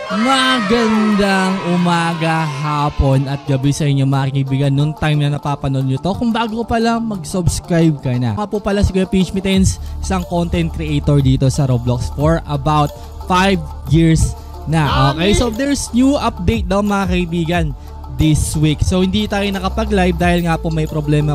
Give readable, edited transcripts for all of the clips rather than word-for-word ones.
Magandang umaga, hapon at gabi sa inyo mga kaibigan. Noong time na napapanood nyo to, kung bago pa lang, mag-subscribe ka na. Ako po pala si Kuya PH Mitenz, isang content creator dito sa Roblox for about 5 years na. Okay, so there's new update daw mga kaibigan this week. So hindi tayo nakapag-live dahil nga po may problema.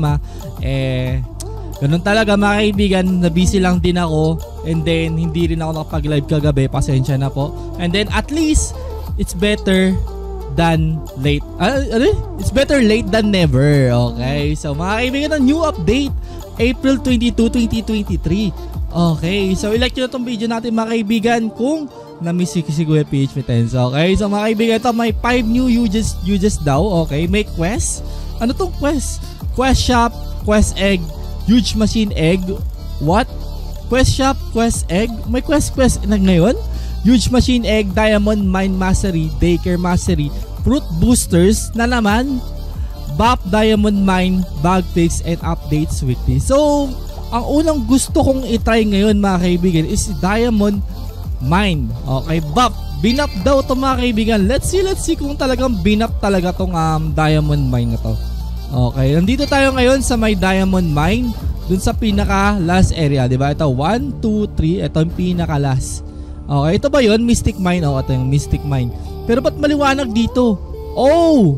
Ganun talaga mga kaibigan, na busy lang din ako. And then hindi rin ako nakapag-live kagabi, pasensya na po. And then at least it's better than late. It's better late than never. Okay, so mga kaibigan, a new update April 22, 2023. Okay, so i-like nyo na itong video natin mga kaibigan kung na-miss si Kuya PH Mitenz. Okay, so mga kaibigan, ito may 5 new UJs daw. Okay, may quest. Ano tong quest? Quest shop, quest egg, huge machine egg. What? Quest shop, quest egg? May quest na ngayon? Huge machine egg, diamond mine mastery, daycare mastery, fruit boosters na naman, BAP diamond mine, bug fix, and updates weekly. So, ang unang gusto kong itry ngayon mga kaibigan is diamond mine. Okay, BAP. Binap daw ito mga kaibigan. Let's see kung talagang binap talaga tong diamond mine na to. Okay, nandito tayo ngayon sa may diamond mine, dun sa pinaka last area, 'di ba? Ito 1, 2, 3, ito yung pinaka last. Okay, ito ba 'yon? Mystic mine. Oh, ito yung mystic mine. Pero ba't maliwanag dito? Oh!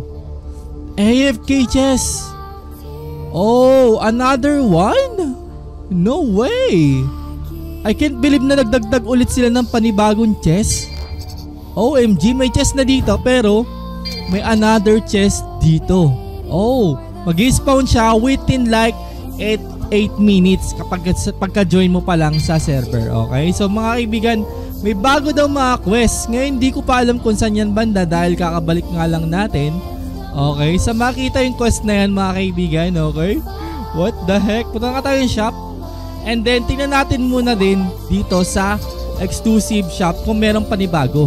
AFK chest. Oh, another one? No way. I can't believe na nagdagdag ulit sila ng panibagong chest. OMG, may chest na dito pero may another chest dito. Oh, mag-spawn siya within like 8 minutes pagka-join mo pa lang sa server. Okay, so mga kaibigan, may bago daw mga quest. Ngayon hindi ko pa alam kung saan yan banda dahil kakabalik nga lang natin. Okay, so makita yung quest na yan mga kaibigan. Okay, what the heck? Punta nga tayo yung shop. And then tingnan natin muna din dito sa exclusive shop kung meron panibago.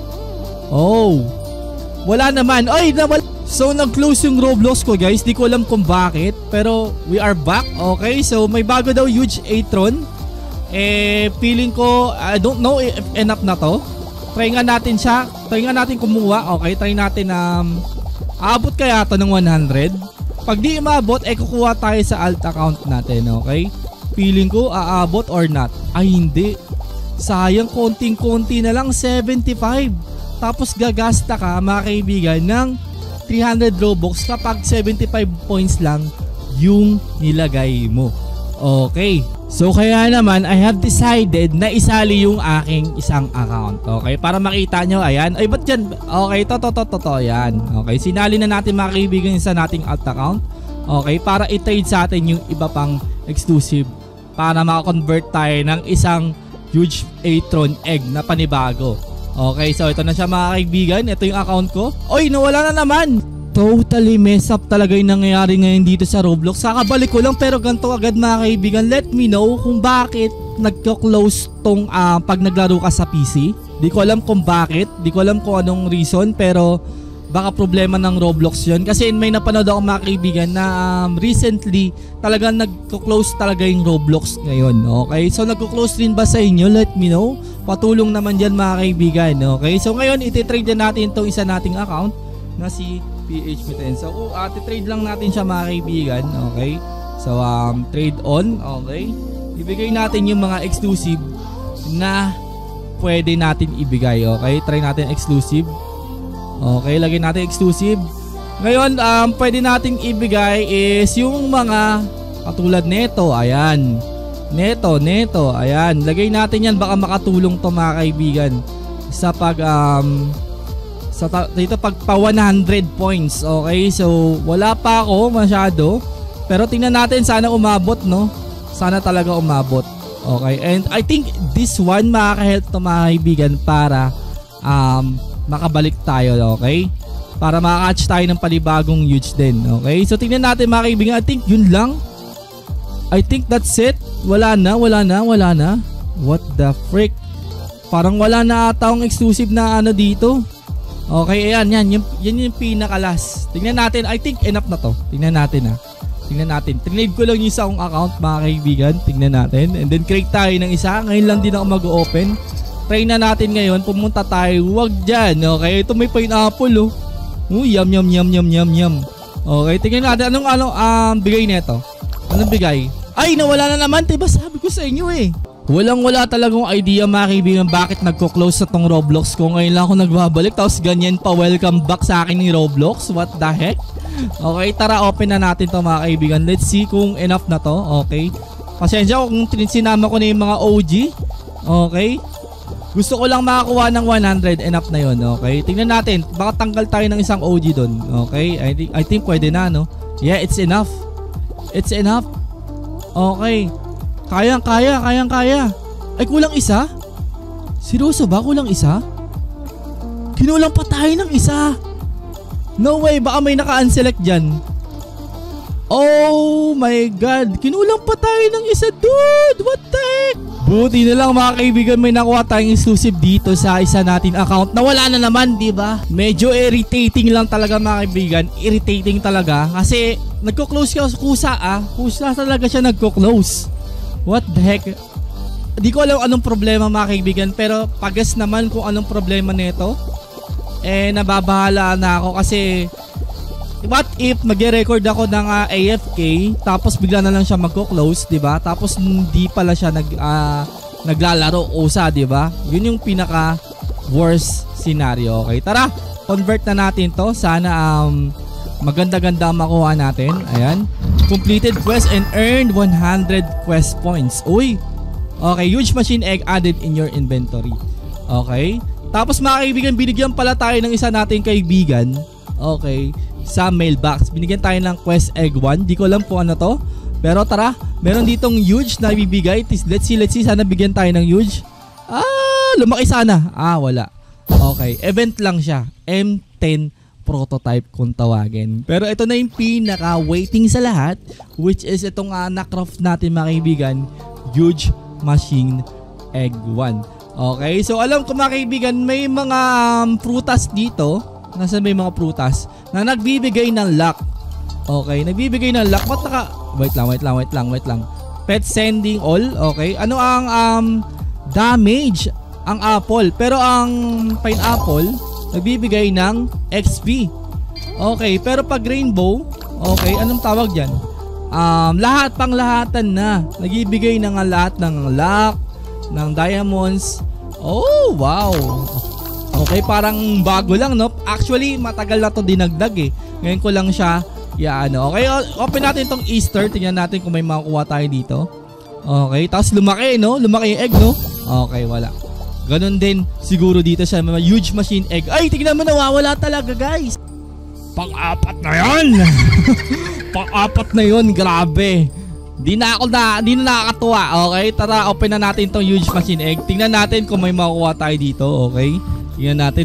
Oh, wala naman. Ay, nawala. So nag-close yung Roblox ko guys, di ko alam kung bakit, pero we are back. Okay, so may bago daw huge Atron. Feeling ko, I don't know if enough na to. Try nga natin siya, try nga natin kumuha. Okay, try natin aabot kaya to ng 100. Pag di maabot, kukuha tayo sa alt account natin. Okay, feeling ko aabot or not. Ay hindi, sayang, konting-konti na lang, 75. Tapos gagasta ka mga kaibigan ng 300 Robux kapag 75 points lang yung nilagay mo. Okay, so kaya naman I have decided na isali yung aking isang account. Okay, para makita nyo. Ayan, ay ba't dyan? Okay, to yan. Okay, sinali na natin mga kaibigan sa nating alt account. Okay, para i-trade sa atin yung iba pang exclusive para makakonvert tayo ng isang huge Atron egg na panibago. Okay, so ito na siya mga kaibigan. Ito yung account ko. Oy, nawala na naman. Totally mess up talaga yung nangyayari ngayon dito sa Roblox. Kakabalik ko lang pero ganito agad mga kaibigan. Let me know kung bakit nagko-close tong pag naglaro ka sa PC. Di ko alam kung bakit. Di ko alam kung anong reason, pero baka problema ng Roblox yun. Kasi may napanood ako mga kaibigan na recently talagang nagko-close talaga yung Roblox ngayon. Okay, so nagko-close rin ba sa inyo? Let me know. Patulong naman dyan mga kaibigan. Okay, so ngayon iti-trade na natin itong isa nating account na si PH Mitenz. So iti-trade lang natin siya mga kaibigan. Okay, so trade on. Okay, ibigay natin yung mga exclusive na pwede natin ibigay. Okay, try natin exclusive. Okay, lagyan natin exclusive. Ngayon pwede nating ibigay is yung mga katulad neto. Ayan, Neto, ayan. Lagay natin yan, baka makatulong to mga kaibigan sa pag dito pag pa 100 points. Okay, so wala pa ako masyado, pero tingnan natin, sana umabot, no? Sana talaga umabot. Okay, and I think this one makaka-help to mga kaibigan para makabalik tayo. Okay, para maka-catch tayo ng panibagong huge din. Okay, so tingnan natin mga kaibigan. I think yun lang. I think that's it. Wala na. What the frick? Parang wala na ata ang exclusive na ano dito. Okay, ayan, yan yung pinaka-last. Tingnan natin. I think enough na to. Tingnan natin. Tinrade ko lang yung isa kong account mga kaibigan. Tingnan natin. And then create tayo ng isa. Ngayon lang din ako mag-open. try na natin ngayon. Pumunta tayo. Huwag dyan. Okay, ito may pineapple oh. Yum yum yum yum yum yum. Okay, tingnan natin. Anong bigay nito? Anong bigay? Ay, nawala na naman. Diba sabi ko sa inyo eh. Walang-wala talagang idea mga kaibigan bakit nagko-close sa tong Roblox ko. Ngayon lang ako nagbabalik. Tapos ganyan pa welcome back sa akin ni Roblox. What the heck? Okay, tara open na natin to mga kaibigan. Let's see kung enough na to. Okay. Pasensya kung sinama ko na yung mga OG. Okay. Gusto ko lang makakuha ng 100. Enough na yun. Okay. Tingnan natin. Baka tanggal tayo ng isang OG doon. Okay. I think pwede na no. Yeah, it's enough. It's enough. Okay. Kaya. Ay, kulang isa? Seryoso ba? Kulang isa? Kinulang pa tayo ng isa. No way. Baka may naka-unselect dyan. Oh my God. Kinulang pa tayo ng isa, dude. What the heck? Buti na lang mga kaibigan, may nakuha tayong exclusive dito sa isa natin account na wala na naman, di ba? Medyo irritating lang talaga mga kaibigan. Irritating talaga. Kasi nagko-close ka kusa Kusa talaga siya nagko-close. What the heck? Di ko alam anong problema mga kaibigan. Pero pagas naman kung anong problema nito. Nababahala na ako kasi what if magre-record ako ng AFK tapos bigla na lang siya magko-close, 'di ba? Tapos hindi pala siya naglalaro usa, 'di ba? 'Yun yung pinaka worst scenario. Okay, tara. Convert na natin 'to. Sana maganda-ganda makuha natin. Ayan. Completed quest and earned 100 quest points. Uy. Okay, huge machine egg added in your inventory. Okay. Tapos mga kaibigan, binigyan pala tayo ng isa nating kaibigan. Okay. Sa mailbox. Binigyan tayo ng quest egg 1. Di ko alam kung ano to. Pero tara, meron ditong huge na ibibigay. Let's see. Sana bigyan tayo ng huge. Lumaki sana. Wala. Okay, event lang siya. M10 prototype kung tawagin. Pero ito na yung pinaka-waiting sa lahat, which is itong na-craft natin mga kaibigan, huge machine egg 1. Okay, so alam ko mga kaibigan, may mga prutas dito. Nasa may mga prutas na nagbibigay ng luck. Okay, nagbibigay ng luck. Ba't wait lang. Pet sending all. Okay, ano ang damage ang apple, pero ang pineapple nagbibigay ng XP. Okay, pero pag rainbow, okay, anong tawag diyan? Lahatan na. Nagbibigay ng lahat ng luck, ng diamonds. Oh, wow. Okay, parang bago lang, no? Actually, matagal na to dinagdag eh. Ngayon ko lang siya Okay, open natin tong Easter. Tingnan natin kung may makukuha tayo dito. Okay, tapos lumaki, no? Lumaki yung egg, no? Okay, wala. Ganon din siguro dito sa mga huge machine egg. Ay, tingnan mo, nawawala talaga, guys. Pang-apat na yan. Pang-apat na yun, grabe. Di na nakakatuwa. Okay, tara, open na natin tong huge machine egg. Tingnan natin kung may makukuha tayo dito, okay? Tingnan natin.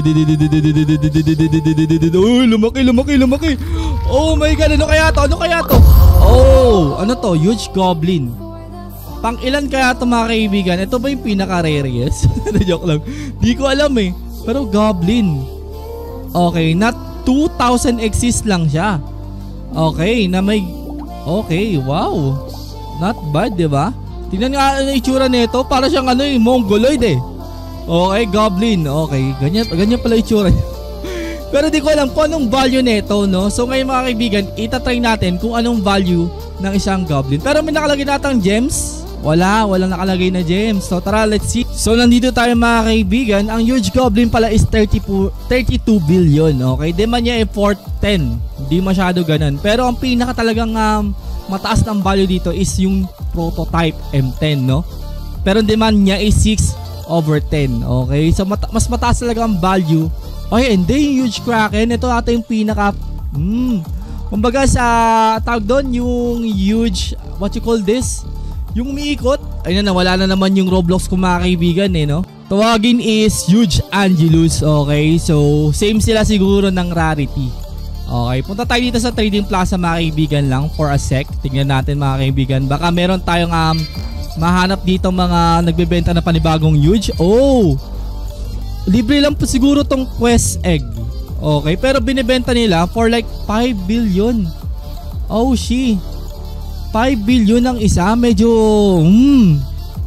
Oh, lumaki. Oh my God, ano kaya to? Oh, ano to? Huge goblin. Pang ilan kaya to mga kaibigan? Ito ba yung pinaka-rarest? Joke lang. Di ko alam eh. Pero goblin. Okay, not 2,000 exist lang siya. Okay, okay, wow. Not bad, di ba? Tingnan nga ang itsura nito. Para siyang mongoloid eh. Okay, goblin. Okay, ganyan pala itsura niya. Pero di ko alam kung anong value nito, no? So ngayon mga kaibigan, itatry natin kung anong value ng isang goblin. Pero may nakalagay natang gems. Walang nakalagay na gems. So tara, let's see. So nandito tayo mga kaibigan. Ang huge goblin pala is 32 billion. Okay, demand niya ay 410. Hindi masyado ganun. Pero ang pinaka talagang mataas ng value dito is yung prototype M10, no? Pero demand niya is 6/10. Okay, so mas mataas talaga ang value. Okay, hindi yung huge kraken. Ito ata yung pinaka kumbaga sa tawag doon, yung huge, what you call this? Yung umiikot. Ayun na, wala na naman yung Roblox ko mga kaibigan eh, no? Tawagin is Huge Angelus. Okay, so same sila siguro ng rarity. Okay, punta tayo dito sa Trading Plaza mga kaibigan lang for a sec. Tingnan natin mga kaibigan. Baka meron tayong mahanap dito mga nagbebenta na panibagong huge. Oh, libre lang po siguro tong quest egg. Okay, pero binibenta nila for like 5 billion. Oh, 5 billion ang isa. Medyo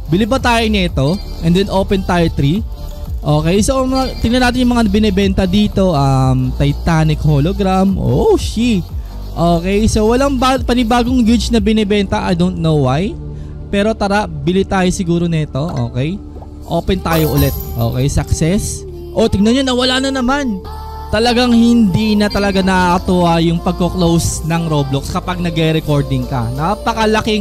Bili ba tayo nito? And then open tayo 3. Okay, so tingnan natin yung mga binibenta dito. Titanic hologram. Oh, shit. Okay, so walang panibagong huge na binibenta. I don't know why. Pero tara, bili tayo siguro nito. Okay. Open tayo ulit. Okay, success. Oh, tingnan nyo, nawala na naman. Talagang hindi na talaga nakakatuwa yung pagko-close ng Roblox kapag nagre-recording ka. Napakalaking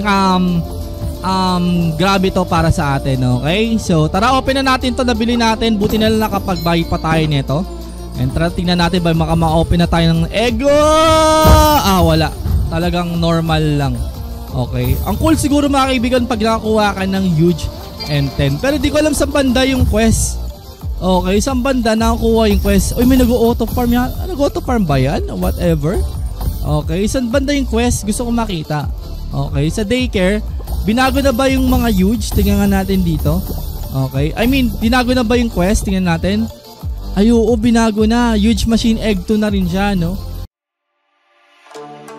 grabe to para sa atin, okay? So, tara, open na natin to, nabili natin. Buti na lang nakapag-buy pa tayo nito. And tara, tingnan natin ba ma-open na tayo ng Ego! Wala. Talagang normal lang. Okay. Ang cool siguro mga kaibigan pag nakakuha ka ng huge M10. Pero di ko alam saan banda yung quest. Okay, saan banda nakakuha yung quest? Uy, may nag-auto farm yan. Nag-auto farm ba yan? Whatever. Okay, saan banda yung quest? Gusto ko makita. Okay, sa daycare, binago na ba yung mga huge? Tingnan nga natin dito. Okay, I mean, binago na ba yung quest? Tingnan natin. Ay, oo, binago na. Huge machine egg 2 na rin siya, no?